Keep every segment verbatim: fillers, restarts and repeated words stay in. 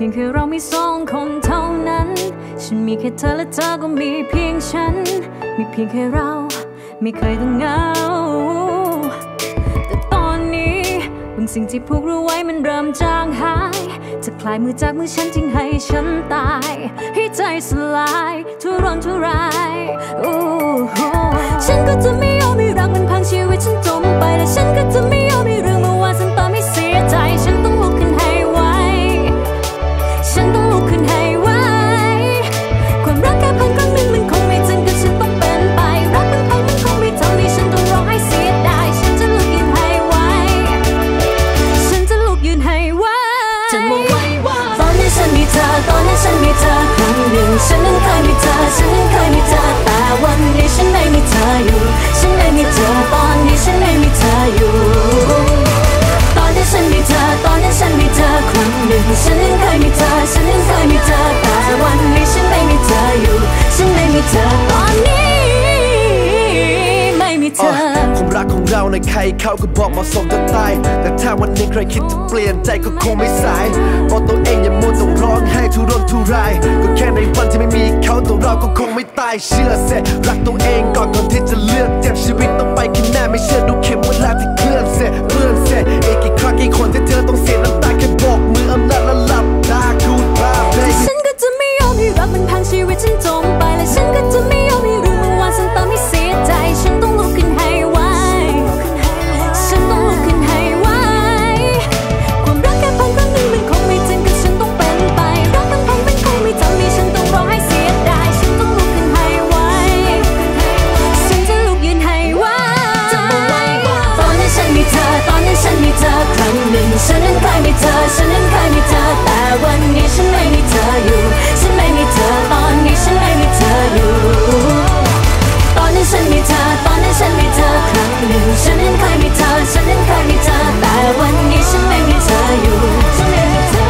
พียงแค่เรามีสองคนเท่านั้นฉันมีแค่เธอและเธอก็มีเพียงฉันมีเพียงแค่เราไม่เคยต้องเหงาแต่ตอนนี้บางสิ่งที่ผูกเราไว้มันเริ่มจางหายจะคลายมือจากมือฉันจึงให้ฉันตายให้ใจสลายทุรนทุรายฉันก็จะไม่ยอมให้รักมันพังชีวิตฉันจมไปและฉันก็จะไม่ยอมให้เรื่องเมื่อวานฉันต่อไม่เสียใจฉันต้องลุกขึ้นให้ไวฉันต้องลุกขึ้นให้ไวความรักแค่พังครั้งหนึ่งมันคงไม่จริงแต่ฉันต้องเป็นไปรักมันพังมันคงไม่ทำให้ฉันต้องร้องให้เสียดายฉันจะลุกยืนให้ไวฉันจะลุกยืนให้ไวจะมาไวว่าตอนนี้ฉันมีเธอตอนนี้ฉันมีเธอครั้งหนึ่งฉันนั้นเคยมีเธอฉันนั้นเคยมีเธอแต่วันนี้ฉันไม่มีเธออยู่ฉันไม่มีเธอตอนนี้ฉันไม่มีเธออยู่ตอนนี้ฉันมีเธอตอนนี้ฉันมีเธอครั้งหนึ่งฉันนั้นเคยมีเธอฉันนั้นเคยมีเธอแต่วันนี้ฉันไม่มีเธออยู่ฉันไม่มีเธอตอนนี้ไม่มีเธอความรักของเราในใครเขาก็บอกเหมาะสมจะตายแต่ถ้าวันนี้ใครคิดจะเปลี่ยนใจก็คงไม่สายบอกตัวเองอย่ามัวต้องร้องไห้ทุรนทุรายก็แค่ในวันที่ไม่มีเขาตัวเราก็คงไม่ตายเชื่อเสร็จรักตัวเองก่อนก่อนที่จะเลือกเจ็บชีวิตต้องไปข้างหน้าไม่เชื่อดูเข็มเวลาที่เคลื่อนเสร็จเลื่อนเสร็จอีกกี่ครั้งกี่คนที่เธอต้องเสียน้ำตาแค่บอกมืออำนาจและหลับตาดูดบ้าแต่ฉันก็จะไม่ยอมให้รักมันพังชีวิตฉันจมไปและฉันก็จะไม่ยอมให้เรื่องเมื่อวานฉันต้องไม่เสียใจฉันต้องลุกขึ้นให้ไวฉันต้องลุกขึ้นให้ไวความรักแค่พังครั้งหนึ่งมันคงไม่จริงแต่ฉันต้องเป็นไปรักมันพังมันคงไม่ทำให้ฉันต้องร้องให้เสียดายฉันต้องลุกขึ้นให้ไวฉันจะลุกยืนให้ไวตอนนี้ฉันมีเธอตอนนี้ฉันมีเธอครั้งหนึ่งฉันนั้นเคยมีเธอฉันนั้นเคยมีเธอแต่วันนี้ฉันไม่มีเธออยู่ฉันไม่มีเธอตอนนี้ฉันไม่มีเธออยู่ตอนนี้ฉันมีเธอตอนนี้ฉันมีเธอครั้งหนึ่งฉันนั้นเคยมีเธอฉันนั้นเคยมีเธอแต่วันนี้ฉันไม่มีเธออยู่ฉันไม่มีเธอ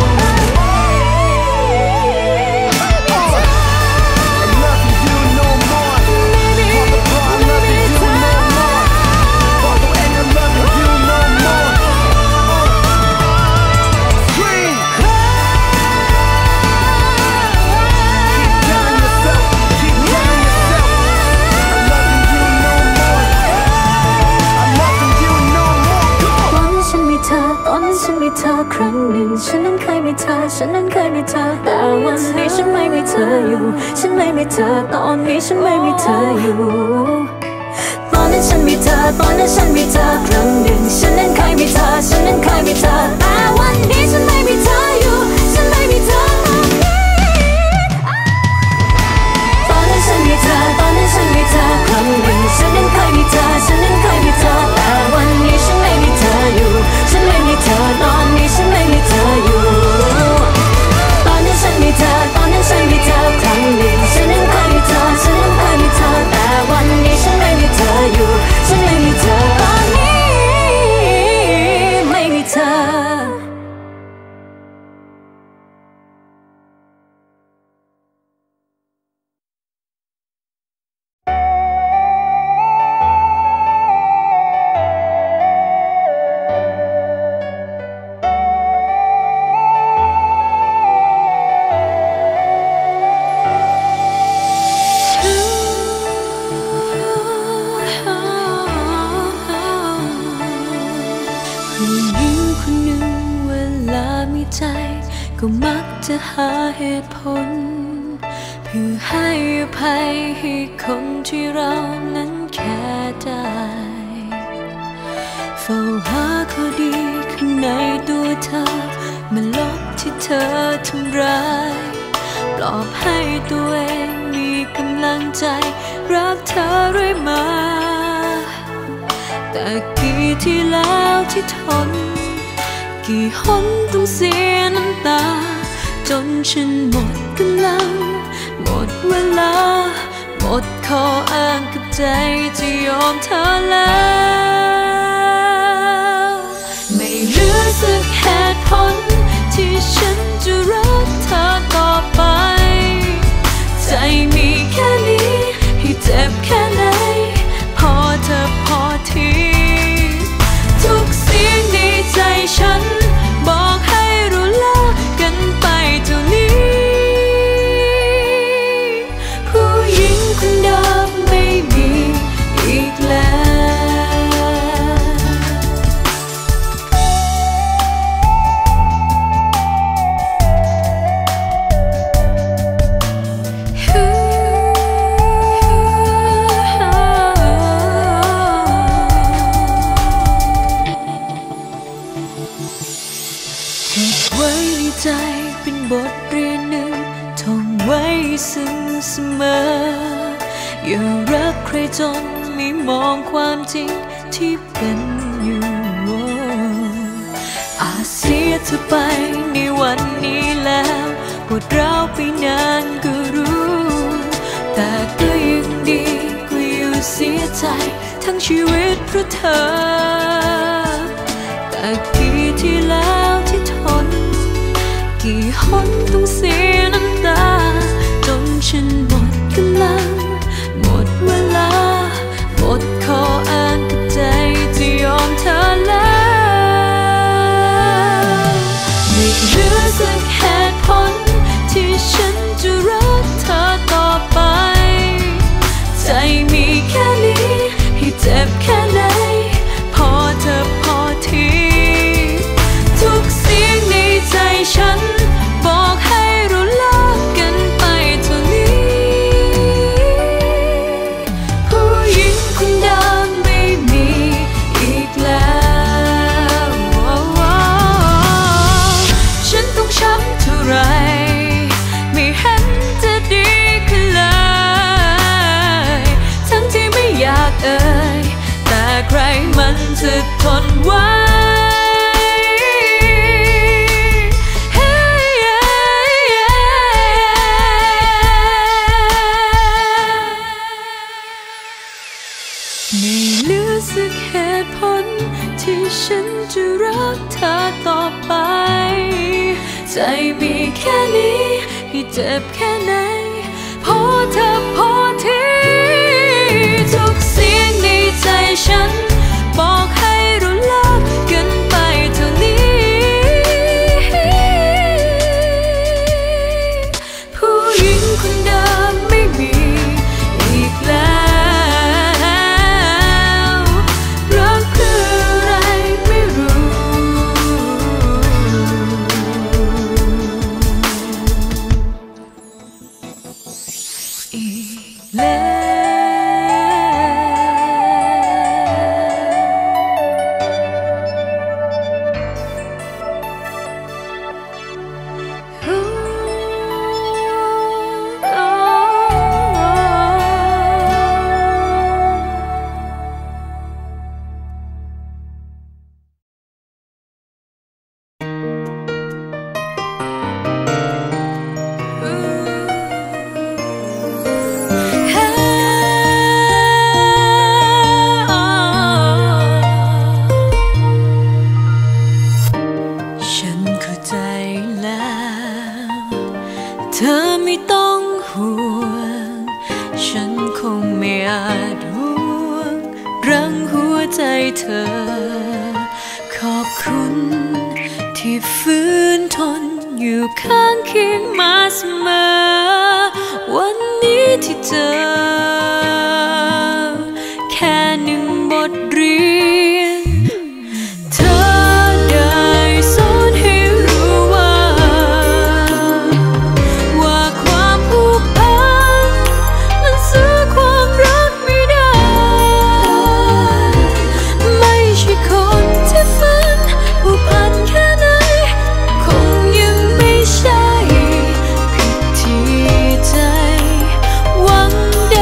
เธอครั้งหนึ่งฉันนั้นเคยมีเธอฉันนั้นเคยมีเธอแต่วันนี้ฉันไม่มีเธออยู่ฉันไม่มีเธอตอนนี้ฉันไม่มีเธออยู่ตอนนั้นฉันมีเธอตอนนั้นฉันมีเธอครั้งหนึ่งฉันนั้นเคยมีเธอฉันนั้นเคยมีเธอแต่วันนี้ฉันไม่มีเธออยู่ฉันไม่มีเธอตอนนั้นฉันมีเธอตอนนั้นฉันมีเธอครั้งหนึ่งฉันนั้นเคยมีเธอฉันนั้นเคยมีเธอแต่วันนี้ฉันไม่มีเธออยู่ฉันไม่มีเธอตอนนี้ฉันไม่มีเธออยู่ตอนนี้ฉันมีเธอตอนนั้นฉันมีเธอครั้งหนึ่งฉันนั้นเคยมีเธอฉันนั้นเคยมีเธอแต่วันนี้ฉันไม่มีเธออยู่ฉันไม่มีเธอตอนนี้ไม่มีเธอก็มักจะหาเหตุผลเพื่อให้อภัยให้คนที่เรานั้นแค่ได้เฝ้าหาข้อดีข้างในตัวเธอมาลบที่เธอทำร้ายปลอบให้ตัวเองมีกำลังใจรักเธอเรื่อยมาแต่กี่ที่แล้วที่ทนกี่หนต้องเสียน้ำตาจนฉันหมดกำลังหมดเวลาหมดข้ออ้างกับใจจะยอมเธอแล้วไม่เหลือสักเหตุผลที่ฉันจะรักเธอต่อไปใจมีแค่นี้ให้เจ็บแค่ไหนพอเธอพอทีทุกเสียงในใจฉันบอกให้รู้ลากันไปจไว้ซึ่งเสมออย่ารักใครจนไม่มองความจริงที่เป็นอยู่อาจเสียเธอไปในวันนี้แล้วปวดร้าวไปนานก็รู้แต่ก็ยังดีกว่าอยู่เสียใจทั้งชีวิตเพราะเธอแต่กี่ที่แล้วที่ทนกี่หนต้องเสียน้ำตาจนฉันหมดกำลังหมดเวลาหมดข้ออ้างกับใจที่ยอมเธอแล้วไม่เหลือสักเหตุผลที่ฉันจะรักเธอต่อไปใจมีแค่นี้ให้เจ็บแค่ไหนพอเธอพอทีทุกเสียงในใจฉันบอกให้เราเลิกกันไปเท่านี้ผู้หญิงคนเดิมไม่มีอีกแล้วฉันต้องช้ำเท่าไรไม่เห็นจะดีขึ้นเลยทั้งที่ไม่อยากเอ่ยแต่ใครมันจะทนไว้ไม่เหลือสักเหตุผลที่ฉันจะรักเธอต่อไปใจมีแค่นี้ให้เจ็บแค่ไหนพอเธอพอทีทุกเสียงในใจฉันบอกให้เราเลิกกันไปเท่านี้ผู้หญิงคนเดิมไม่มีอีกแล้วรักคืออะไรไม่รู้อีกแล้วฉันเข้าใจแล้วเธอไม่ต้องห่วงฉันคงไม่อาจห่วงรั้งหัวใจเธอขอบคุณที่ฟื้นทนอยู่ข้างเคียงมาเสมอวันนี้ที่เจอแค่หนึ่งบทเรียนเธอได้สอนให้รู้ว่าว่าความผูกพันมันซื้อความรักไม่ได้ไม่ใช่คนที่ฝันผูกพันแค่ไหนคงยังไม่ใช่ผิดที่ใจหวังได้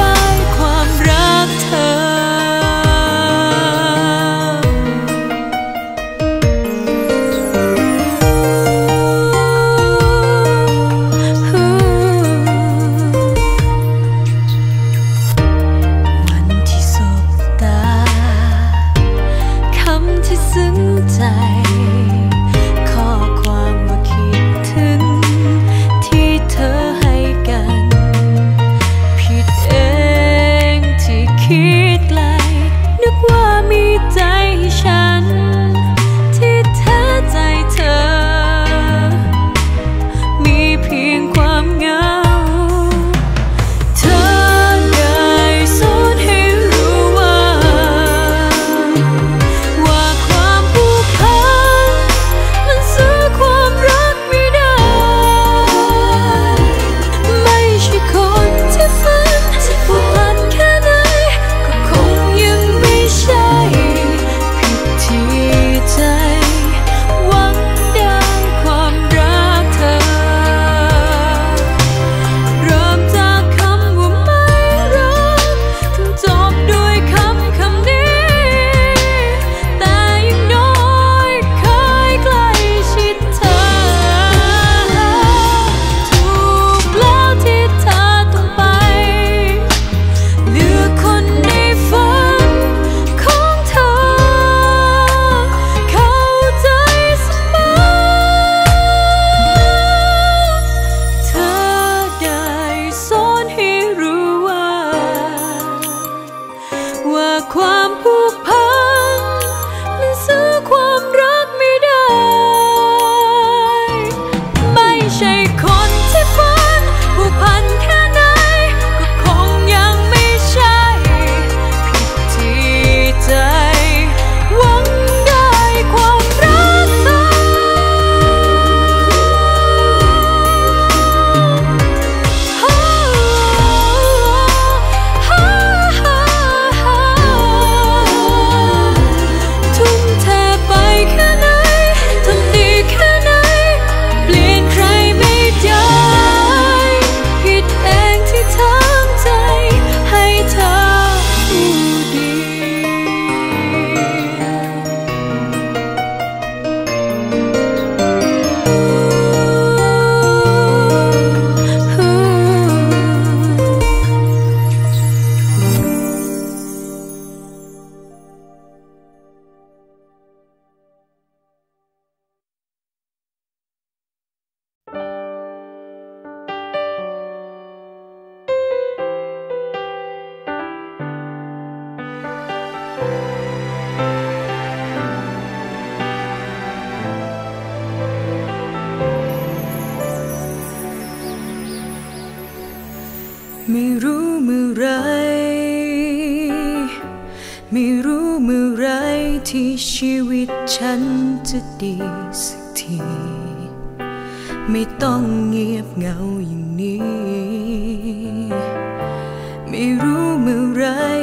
ไม่รู้เมื่อไรไม่รู้เมื่อไรที่ชีวิตฉันจะดีสักทีไม่ต้องเงียบเหงาอย่างนี้ไม่รู้เมื่อไร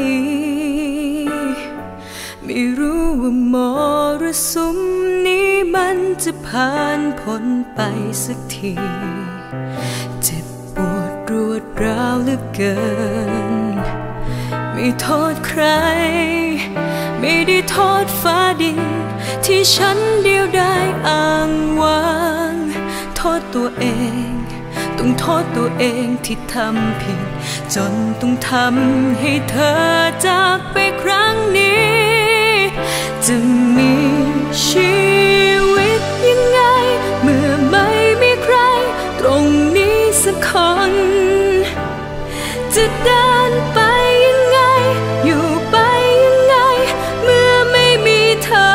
ไม่รู้ว่ามรสุมนี้มันจะผ่านพ้นไปสักทีเจ็บปวดรวดร้าวเหลือเกินไม่โทษใครไม่ได้โทษฟ้าดินที่ฉันเดียวดายอ้างว้างโทษตัวเองต้องโทษตัวเองที่ทำผิดจนต้องทำให้เธอจากไปครั้งนี้จะมีชีวิตยังไงเมื่อไม่มีใครตรงนี้สักคนจะเดินไปยังไงอยู่ไปยังไงเมื่อไม่มีเธอ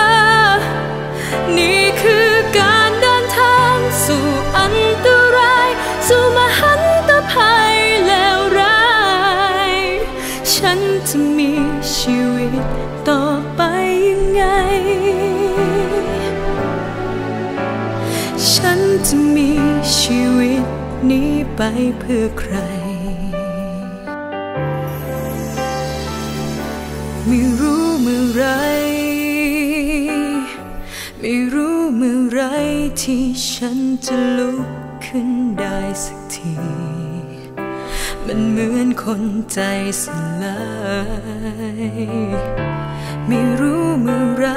นี่คือการเดินทางสู่อันตรายสู่มหันตภัยแล้วร้ายฉันจะมีชีวิตต่อไปยังไงฉันจะมีชีวิตนี้ไปเพื่อใครไม่รู้เมื่อไรไม่รู้เมื่อไรที่ฉันจะลุกขึ้นได้สักทีมันเหมือนคนใจสลายไม่รู้เมื่อไร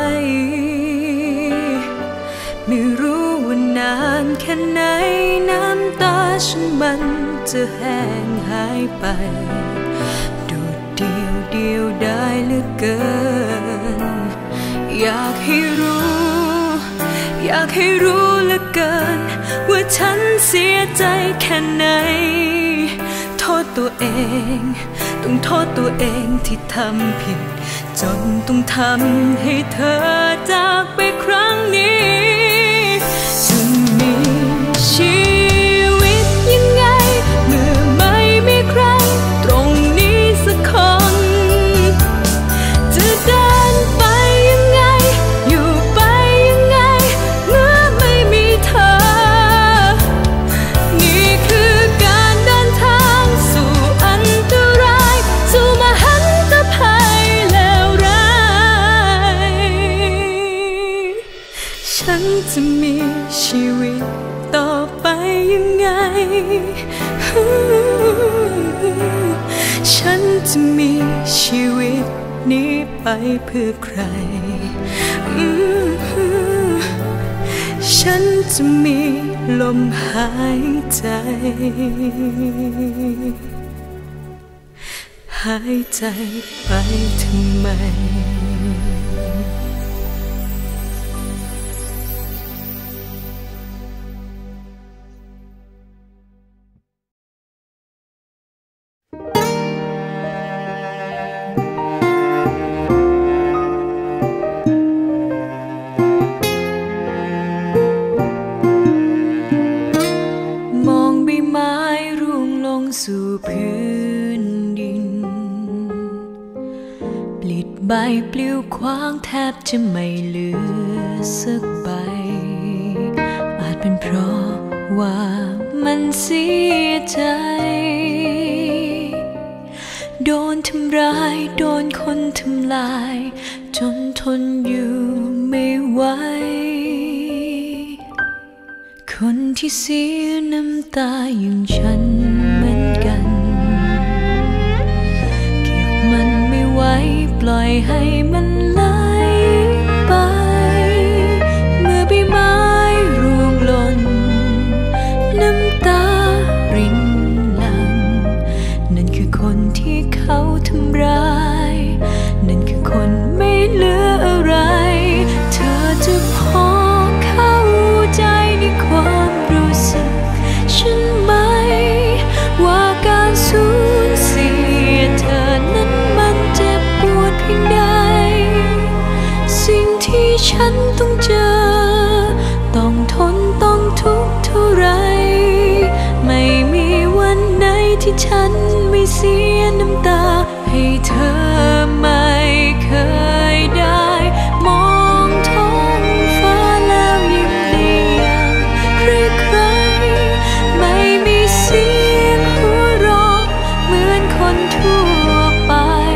ไม่รู้ว่านานแค่ไหนน้ำตาฉันมันจะแห้งหายไปโดดเดี่ยวเดียวได้เหลือเกินอยากให้รู้อยากให้รู้เหลือเกินว่าฉันเสียใจแค่ไหนโทษตัวเองต้องโทษตัวเองที่ทำผิดจนต้องทำให้เธอจากไปครั้งนี้จะมีชีวิตยังไงเมื่อไม่มีใครตรงนี้สักคนจะเดินไปยังไงอยู่ไปยังไงเมื่อไม่มีเธอนี่คือการเดินทางสู่อันตรายสู่มหันตภัยแล้วร้ายฉันจะมีชีวิตต่อไปยังไงฉันจะมีชีวิตนี้ไปเพื่อใครฉันจะมีลมหายใจหายใจไปทำไมสู่พื้นดินปลิดใบปลิวคว้างแทบจะไม่เหลือสักใบอาจเป็นเพราะว่ามันเสียใจโดนทำร้ายโดนคนทำลายจนทนอยู่ไม่ไหวคนที่เสียน้ำตาอย่างฉันเหมือนกันเก็บมันไม่ไหวปล่อยให้มันไหลไปเมื่อใบไม้ร่วงหล่นน้ำตารินหลั่งนั่นคือคนที่เขาทำร้ายนั่นคือคนไม่เหลืออะไรเธอจะพอเข้าใจในความรู้สึกฉันไหมฉันไม่เสียน้ำตาให้เธอไม่เคยได้มองท้องฟ้าแล้วยิ้มได้อย่างใครๆไม่มีเสียงหัวเราะเหมือนคนทั่วไป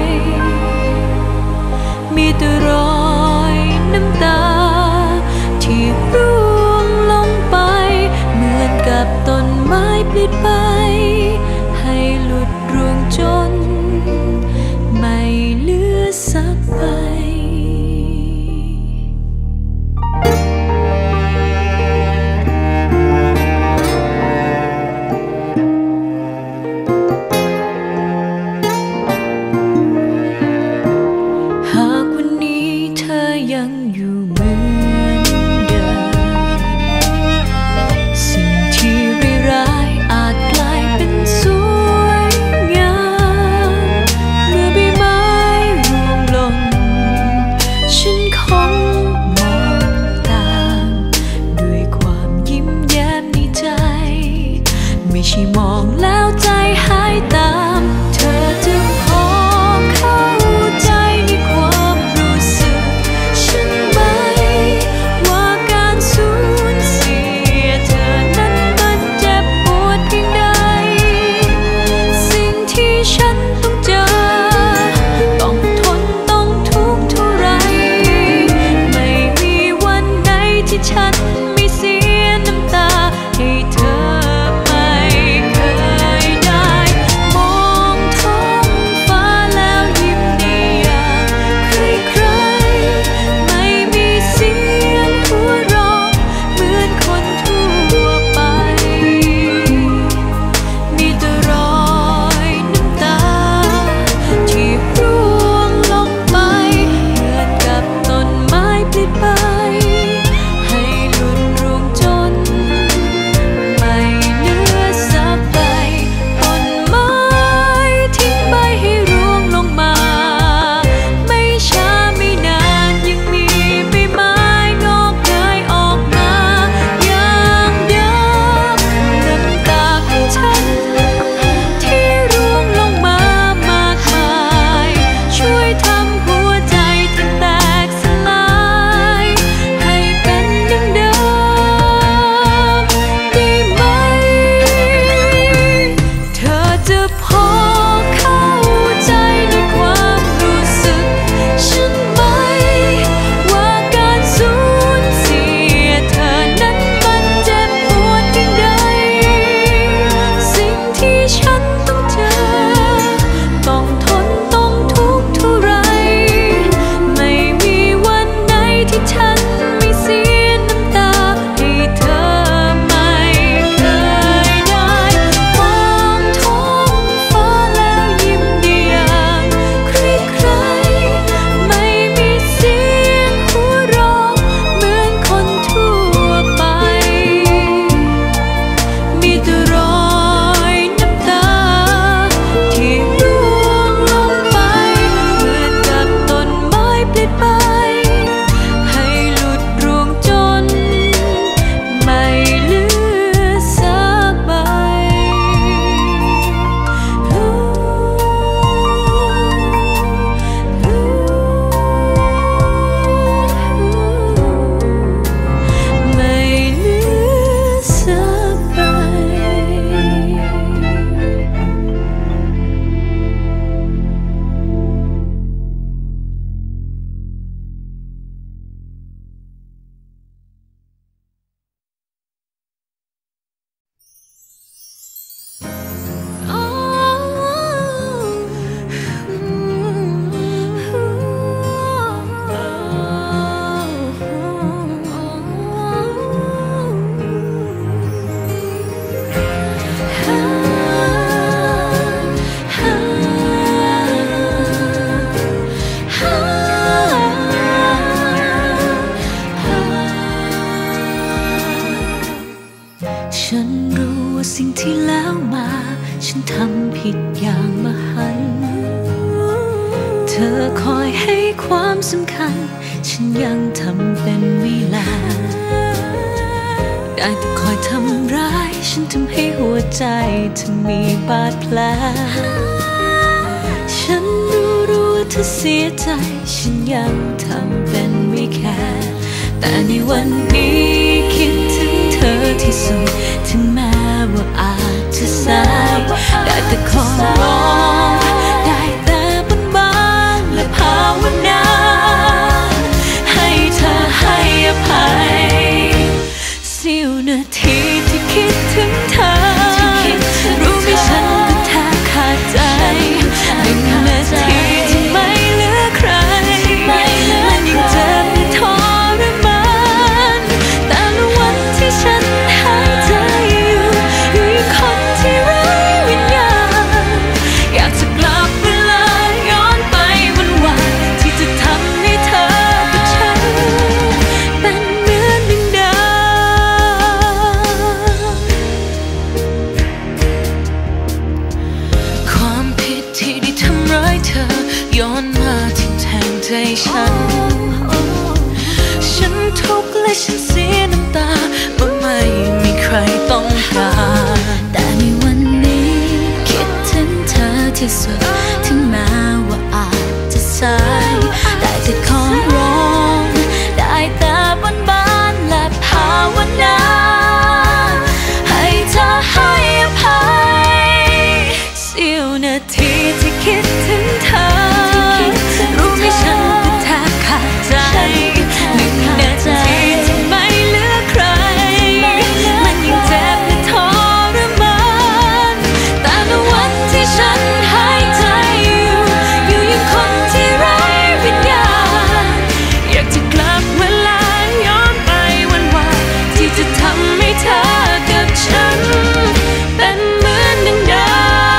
มีแต่รอยน้ำตาที่ร่วงลงไปเหมือนกับต้นไม้ปลิดไปให้หลุดร่วงจนไม่เหลือสักใบหากวันนี้เธอยังอยู่เหมือนเดิมสิ่งที่ร้ายอาจกลายเป็นสวยงามเมื่อใบไม้ร่วงหล่นฉันคงมองตามด้วยความยิ้มแย้มในใจไม่ใช่มองแล้วใจหายตามเธอจะพอเข้าใจในความรู้สึกฉันไหมว่าการสูญเสียเธอนั้นมันเจ็บปวดเพียงใดสิ่งที่ฉันต้องเจอต้องทนต้องทุกข์เท่าไรไม่มีวันไหนที่ฉันไม่เสียน้ำตาให้เธอไม่เคยได้มองท้องฟ้าแล้วยิ้มได้อย่างใครๆไม่มีเสียงหัวเราะเหมือนคนทั่วไปมีแต่รอยน้ำตาที่ร่วงลงไปเหมือนกับต้นไม้ปลิดไปให้หลุดร่วงจนไม่เหลือสักใบต้นไม้ทิ้งใบให้ร่วงลงมาไม่ช้าไม่นานยังมีใบไม้งอกเงยออกมาอย่างเดิมน้ำตาของฉันที่ร่วงลงมามากมายช่วยทำหัวใจที่แตกสลายให้เป็นดังเดิมได้ไหมเธอจะพอเข้าใจในความรู้สึกฉันไหมว่าการสูญเสียเธอนั้นมันเจ็บปวดเพียงใดสิ่งที่ฉันต้องเจอต้องทนต้องทุกข์เท่าไรไม่มีวันไหนที่ฉันไม่เสียน้ำตาให้เธอไม่เคยได้มองท้องฟ้าแล้วยิ้มได้อย่างใครๆไม่มีเสียงหัวเราะเหมือนคนทั่วไปมีแต่รอยน้ำตาที่ร่วงลงไปเหมือนกับต้นไม้ปลิดไปให้หลุดร่วงจนไม่เหลือสักใบไม่เหลือสักใบ ฉันรู้ว่าสิ่งที่แล้วมาฉันทำผิดอย่างมหันต์เธอคอยให้ความสำคัญฉันยังทำเป็นไม่ลาได้แต่คอยทำร้ายฉันทำให้หัวใจเธอมีบาดแผลฉันรู้รู้ว่าเธอเสียใจฉันยังทำเป็นไม่แคร์แต่ในวันนี้คิดถึงเธอที่สุดถึงแม้ว่าอาจจะสายได้แต่ขอร้องได้แต่บนบานและภาวนาให้เธอให้อภัยเสี้ยวนาทีที่คิดถึงเธอรู้ไหมฉันก็แทบขาดใจหนึ่งนาทีที่ไม่เหลือใครมันยังเจ็บและทรมานแต่ละวันที่ฉันหายใจอยู่อยู่ยังคนที่ไร้วิญญาณอยากจะกลับเวลาย้อนไปวันวานที่จะทำให้เธอกับฉันเป็นเหมือนดังเดิมความผิดที่ได้ทำร้ายเธอย้อนมาทิ่มแทงใจฉันฉันทุกข์และฉันเสียน้ำตาเมื่อไม่มีใครต้องการแต่ในวันนี้คิดถึงเธอที่สุดถึงแม้ว่าอาจจะสายได้แต่ขอร้องได้แต่บนบานและภาวนาให้เธอให้อภัยเสี้ยวนาทีที่คิดถึงเธอรู้ไหมฉันก็แทบขาดใจหนึ่งนาทีที่ไม่เหลือใครมันยังเจ็บและทรมานแต่ละวันที่ฉันหายใจอยู่อยู่ยังคนที่ไร้วิญญาณอยากจะกลับเวลาย้อนไปวันวานที่จะทำให้เธอกับฉันเป็นเหมือนดังเดิม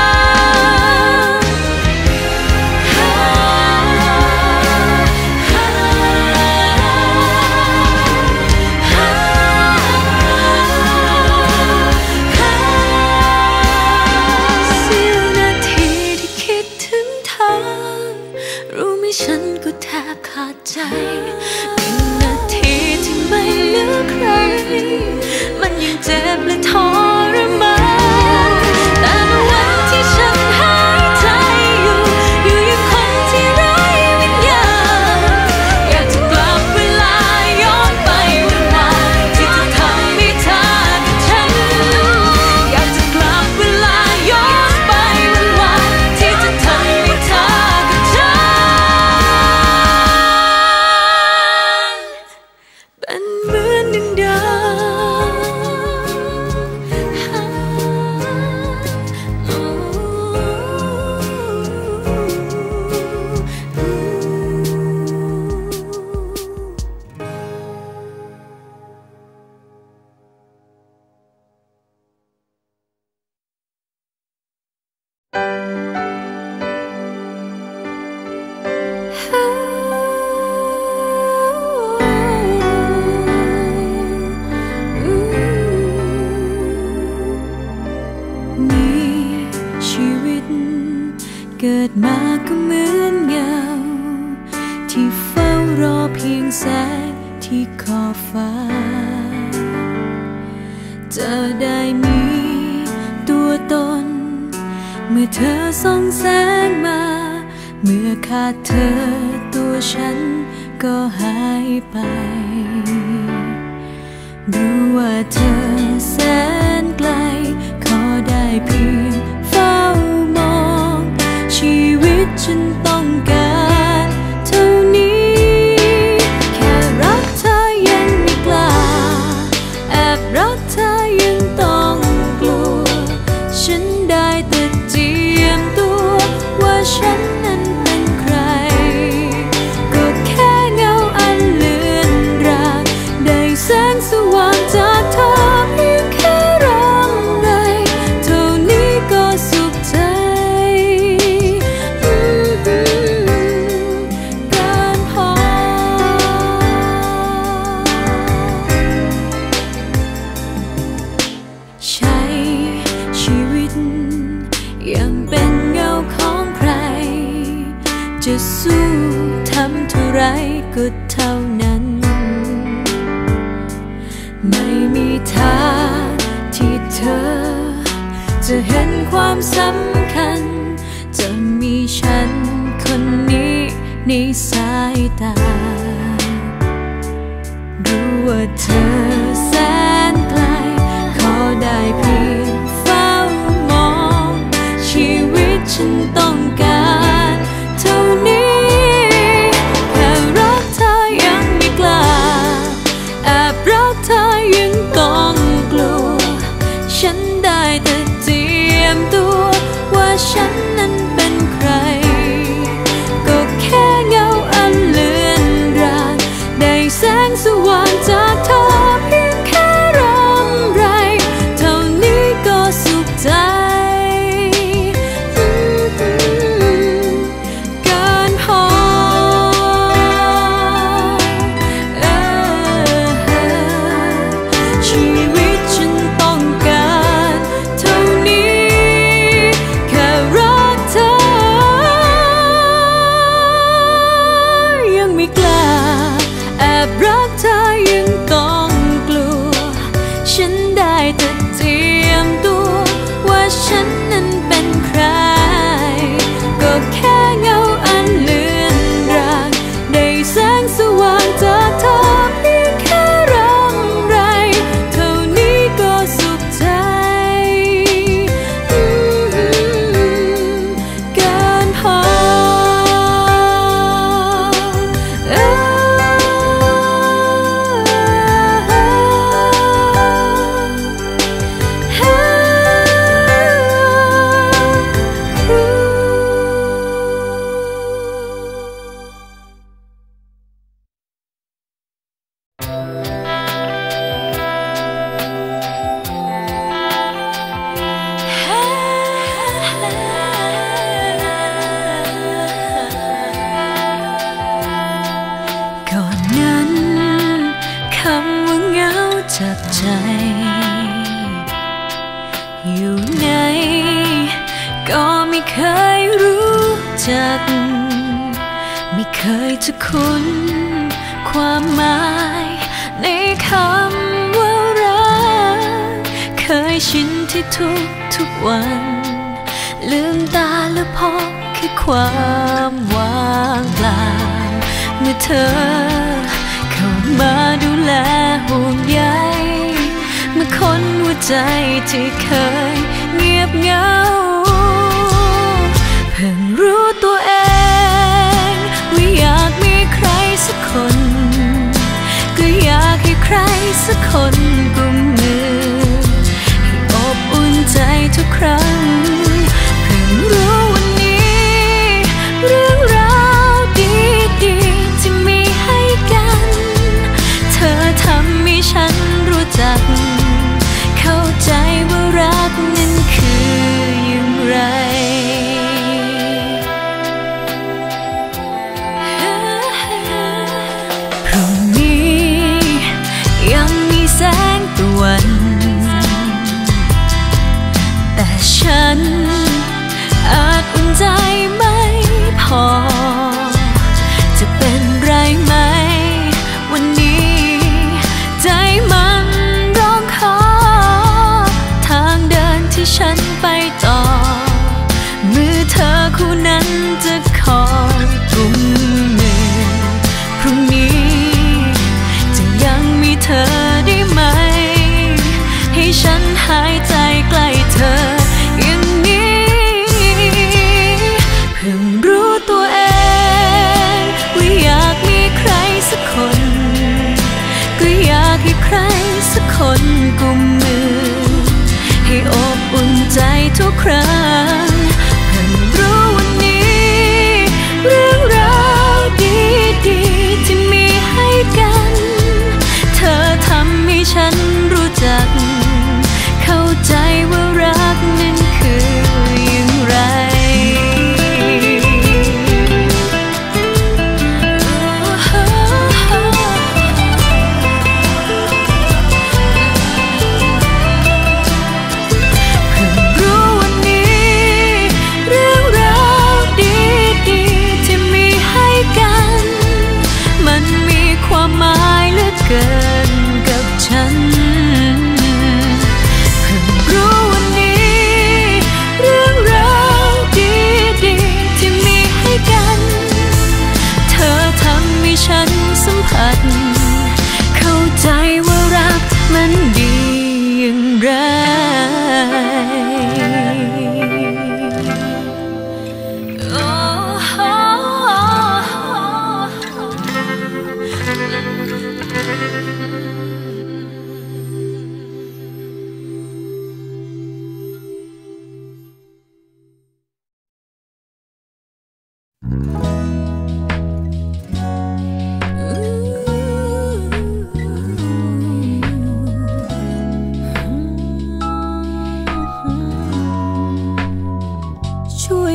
รู้ไหมฉันก็แทบขาดใจหนึ่งนาทีที่ไม่เหลือใครมันยังเจ็บและทรมานแต่เมื่อวันที่ฉันหายใจอยู่อยู่ยังคนที่ไร้วิญญาณอยากจะกลับเวลาย้อนไปวันวานที่จะทำให้เธอกับฉันอยากจะกลับเวลาย้อนไปวันวานที่จะทำให้เธอกับฉันเป็นเหมือนดังเดิเกิดมาก็เหมือนเงาที่เฝ้ารอเพียงแสงที่ขอบฟ้าจะได้มีตัวตนเมื่อเธอส่องแสงมาเมื่อขาดเธอตัวฉันก็หายไปรู้ว่าเธอแสนไกลขอได้เพียงเฝ้ามองชีวิตฉันต้องการเท่านี้แค่รักเธอยังไม่กล้าแอบรักเธอยังต้องกลัวฉันได้แต่เจียมตัวว่าฉันนั้นเป็นใครก็แค่เงาอันเลือนรางได้แสงสว่างจากเธอเพียงแค่ร้องไห้เท่านี้ก็สุขใจการพอใช้ชีวิตยังเป็นเงาของใครจะสู้ทำเท่าไรก็เท่านั้นไม่มีทางจะเห็นความสำคัญจะมีฉันคนนี้ในสายตารู้ว่าเธอแสนไกลขอได้เพียงเฝ้ามองชีวิตฉันต้องการเท่านี้แค่รักเธอยังไม่กล้าแอบรักเธอยังต้องกลัวฉันได้แต่เตรียมตัวว่าฉันนั้นเป็นใครก็แค่เงาอันเลือนรางได้แสงสว่างจากเธอเพียงแค่รำไรเท่านี้ก็สุขใจเกินพอชีวิตฉันต้องการเท่านี้แค่รักเธอยังไม่กล้าแอบรักเธอยังต้องกลัวฉันได้แต่เตรียมตัวว่าฉันนั้นเป็นใครก็แค่เงาอันเลือนรางได้แสงสว่างจากเธอเพียงแค่รำไรเท่านี้ก็สุขใจเกินพอก่อนนั้นคำว่าเหงาจับใจอยู่ไหนก็ไม่เคยรู้จักไม่เคยจะคุ้นความหมายในคำว่ารักเคยชินที่ทุกทุกวันลืมตาแล้วพบแค่ความว่างเปล่าเมื่อเธอเข้ามาดูแลห่วงใยเมื่อคนหัวใจที่เคยเงียบเหงาเพิ่งรู้ตัวเองว่าอยากมีใครสักคนก็อยากให้ใครสักคนกุมมือให้อบอุ่นใจทุกครั้งเพิ่งรู้วันนี้เรื่องราวดีๆที่มีให้กันเธอทำให้ฉันรู้จักเข้าใจว่ารักนั้นคืออย่าง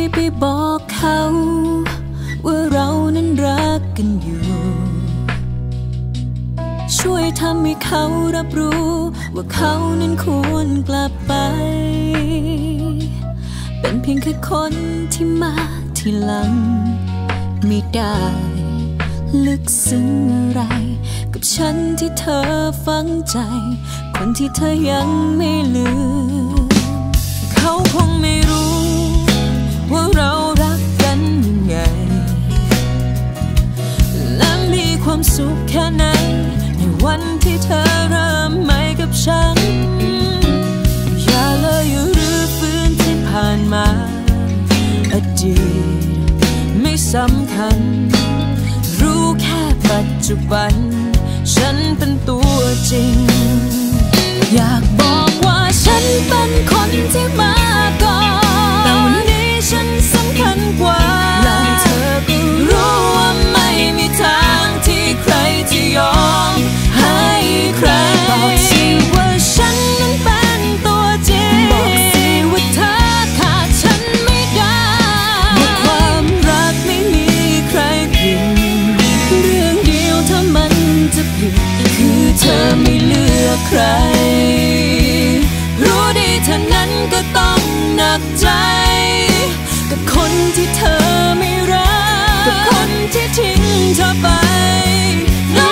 วยไปบอกเขาว่าเรานั้นรักกันอยู่ช่วยทำให้เขารับรู้ว่าเขานั้นควรกลับไปเป็นเพียงแค่คนที่มาทีหลังไม่ได้ลึกซึ้งอะไรกับฉันที่เธอฝังใจคนที่เธอยังไม่ลืมเขาคงไม่รู้ว่าเรารักกันยังไงและมีความสุขแค่ไหนในวันที่เธอเริ่มใหม่กับฉันอย่าเลยอย่ารื้อฟื้นที่ผ่านมาอดีตไม่สำคัญรู้แค่ปัจจุบันฉันเป็นตัวจริงอยากบอกว่าฉันเป็นคนที่มาก่อนแต่วันนี้ฉันสำคัญกว่าและเธอก็รู้ว่าไม่มีทางที่ใครจะยอมให้ใครบอกสิว่าฉันนั้นเป็นตัวจริงบอกสิว่าเธอขาดฉันไม่ได้เมื่อความรักไม่มีใครผิดเรื่องเดียวถ้ามันจะผิดคือเธอไม่เลือกใครรู้ดีเท่านั้นก็ต้องหนักใจกับคนที่เธอไม่รักกับคนที่ทิ้งเธอไป no.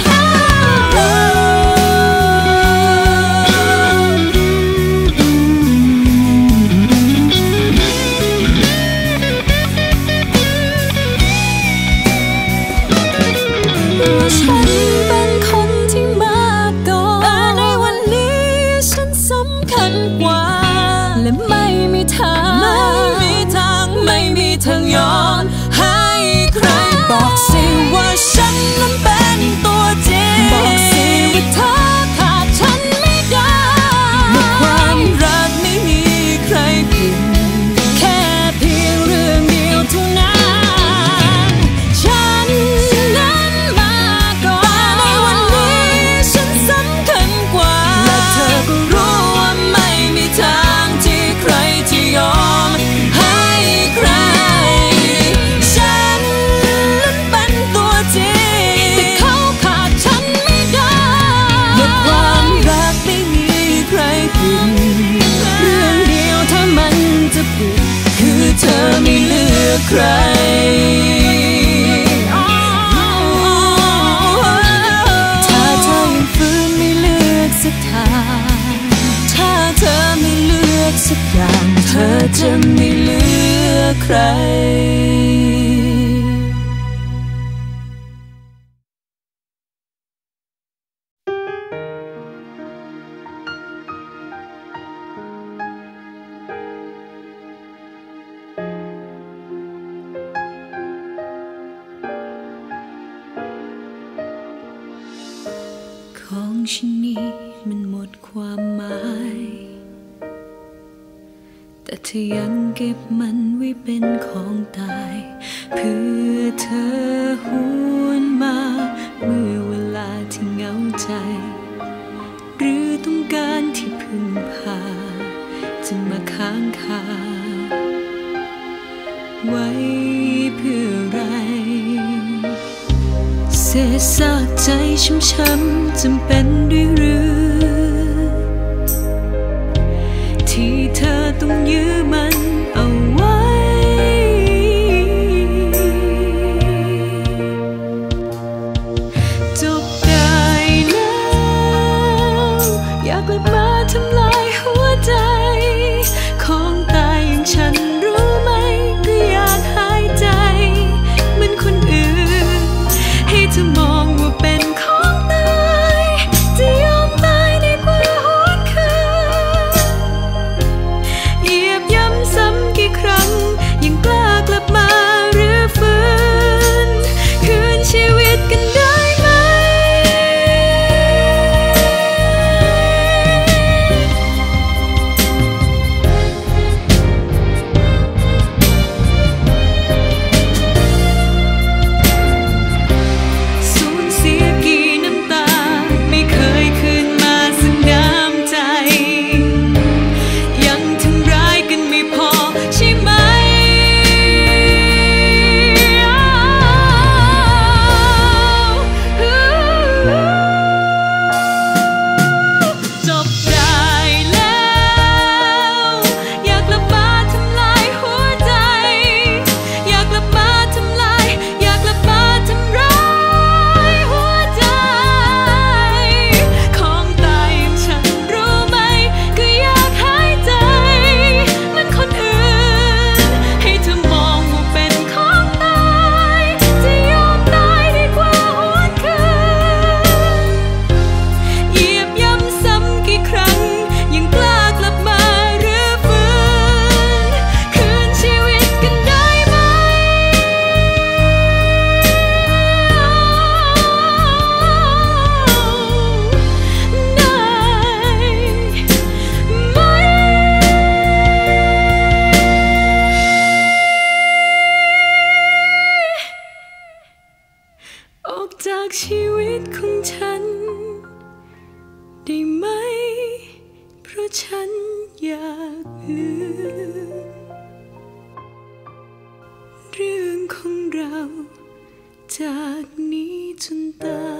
ฉันเป็นคนที่มาก่อนแต่ในวันนี้ฉันสำคัญกว่าและไม่มีทางไม่มีทางไม่มีทางย้อนให้ใครบอกสิว่าฉันนั้นเป็นตัวจริงบอกสิว่าเธอขาดฉันไม่ได้เมื่อความรักไม่มีใครผิดแค่เพียงเรื่องเดียวเท่านั้นฉันนั้นมาก่อนแต่ในวันนี้ฉันสำคัญกว่าและเธอก็รู้ว่าไม่มีทางที่ใครจะยอมให้ใครฉันนั้นเป็นตัวจริงแต่เขาขาดฉันไม่ได้เมื่อความรักไม่มีใครผิดเรื่องเดียวถ้ามันจะผิดคือเธอไม่เลือกใครถ้าเธอยังฝืนไม่เลือกสักทางถ้าเธอไม่เลือกสักอย่างเธอจะไม่เลือกใครของชิ้นนี้มันหมดความหมายแต่เธอยังเก็บมันไว้เป็นของตายเพื่อเธอหวนมาเมื่อเวลาที่เหงาใจหรือต้องการที่พึ่งพาจะมาค้างคาไว้เพื่ออะไรเศษซากใจช้ำๆจำเป็นด้วยหรือที่เธอต้องยื้อมันเอาไว้จบได้แล้วอยากกลับมาทำลายหัวใจของตายอย่างฉันรู้ไหมก็อยากหายใจเหมือนคนอื่นให้เธอมองว่าเป็นของตายจะยอมตายชีวิตของฉันได้ไหมเพราะฉันอยากลืมเรื่องของเราจากนี้จนตาย